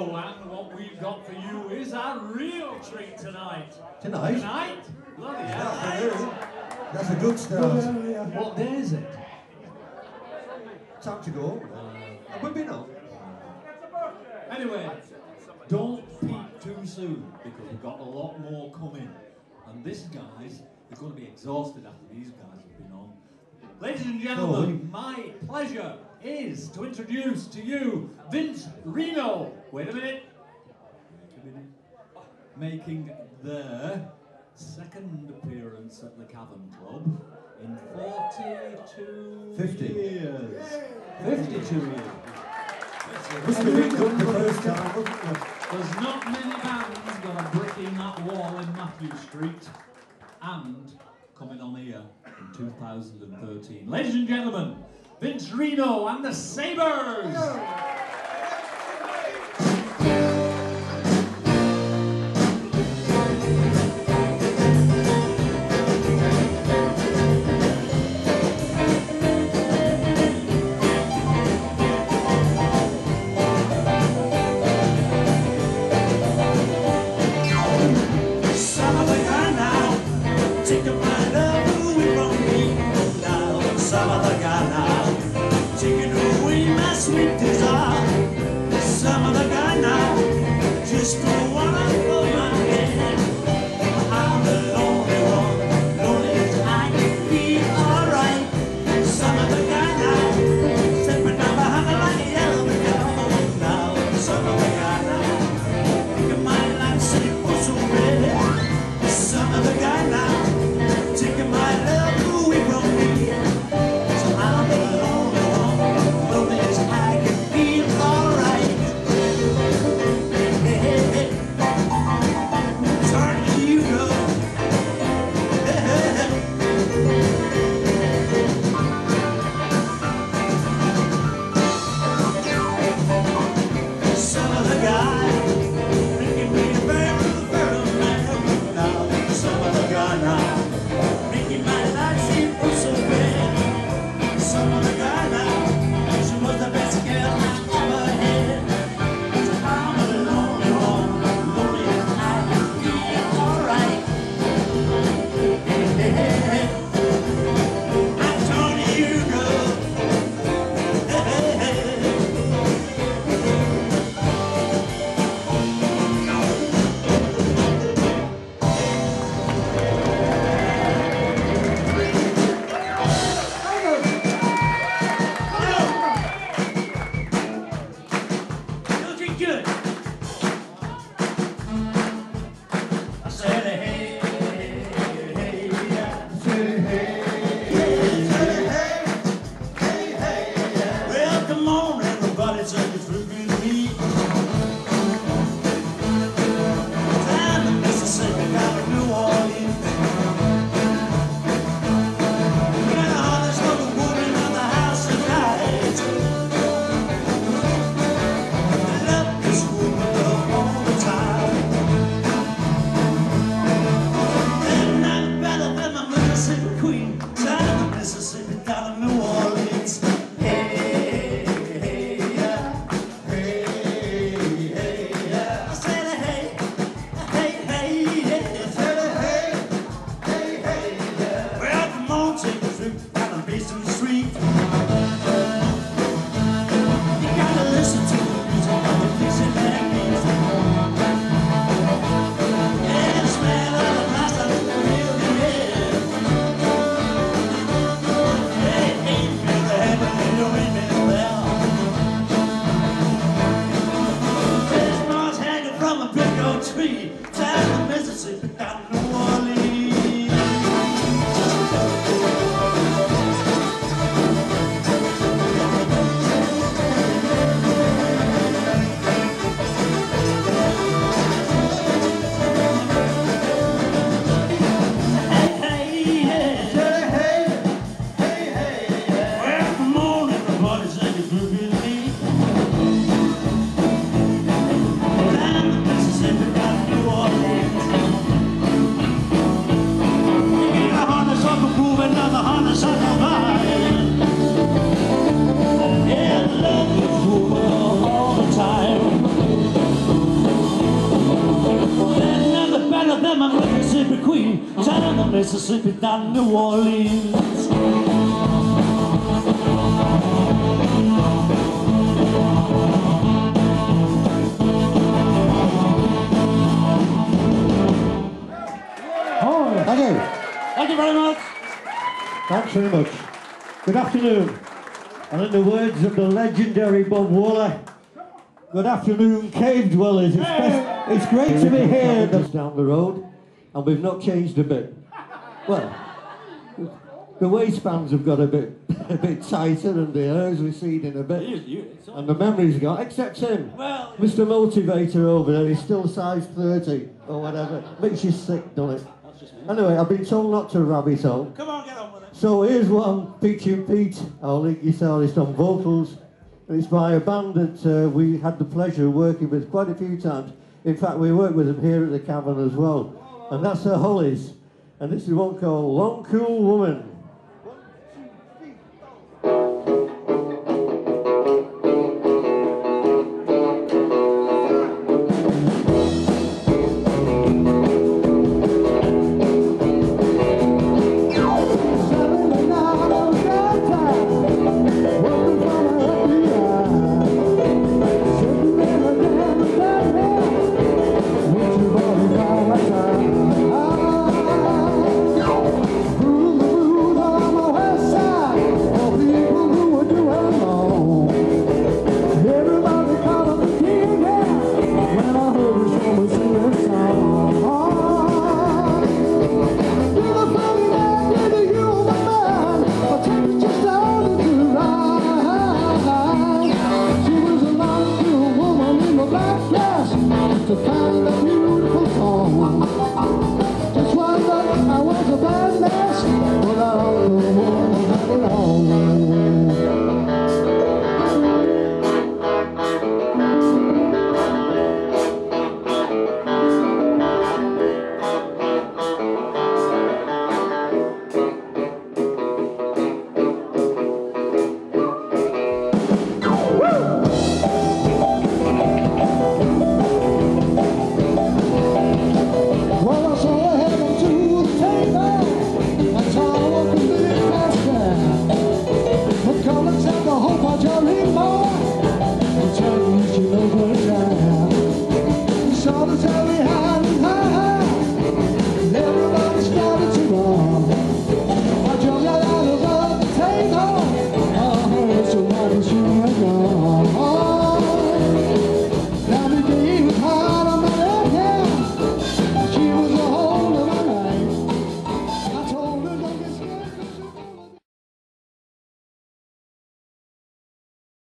Reno, and what we've got for you is a real treat tonight. Tonight? Tonight? Bloody hell. That's a good start. What day is it? Time to go. We've been on. Anyway, don't peak too soon, because we've got a lot more coming. And this guys are going to be exhausted after these guys have been on. Ladies and gentlemen, my pleasure is to introduce to you Vince Reno. Wait a minute. Making their second appearance at the Cavern Club in 50 years. 52 years. Must have been good the first time, wasn't it? There's not many bands got a brick in that wall in Matthew Street and coming on here in 2013. Ladies and gentlemen, Vince Reno and the Sabres! Sweet desire, some of the guy now, just don't wanna hold my hand. I'm the lonely one, lonely as I can be, alright. Some of the guy now, stepping down behind me like a yellow cow. Now, some of the guy now, making my life seem so red. Some of the guy now, taking my love away from me. So I'm the lonely one, lonely as I can be, alright. Hey, hey, hey. Turn to you go. Hey, hey, hey. Some of the guy making me a very man now. Some of the guy now making my life seem so bad. Some of the guy now, she was the best girl I ever had. So I'm a lonely one, lonely as I can be, alright. Hey, hey, hey, hey. I'm Tony Hugo. Hey, hey, hey. from Mississippi down to New Orleans. Thank you. Thank you very much. Thanks very much. Good afternoon. And in the words of the legendary Bob Waller, good afternoon, cave dwellers. It's great to be here. Just down the road, and we've not changed a bit. Well, the waistbands have got a bit tighter, and the hair's receding a bit, and the memory's gone. Except him, Well, Mr. Motivator over there. He's still size 30 or whatever. Makes you sick, doesn't it? Anyway, I've been told not to rabbit on. come on, get on with it. So here's one featuring Pete, our lead guitarist on vocals. And it's by a band that we had the pleasure of working with quite a few times. In fact, we worked with them here at the Cavern as well. And that's the Hollies. And this is one called Long Cool Woman. All the time.